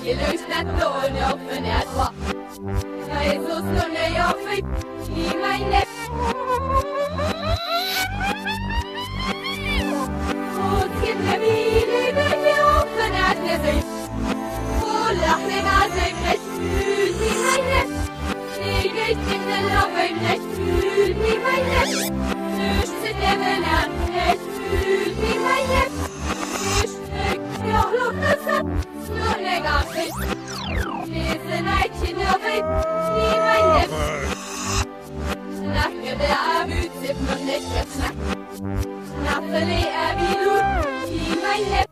lyssnat dåligt och funderat på. Jag är så snurr när jag fick i mig näpp. Och skrämmer bilen jag funderat med sig. Och lachen alltså grätt ut i mig näpp. Det är inte loven grätt ut i mig näpp. Nu sitter även här grätt ut i mig näpp. Jag luktar så snurrig av sig. Det är nätt i növet i mig näpp. Snackade av utsikt men det är snack. Nattelig är vi lort i mig näpp.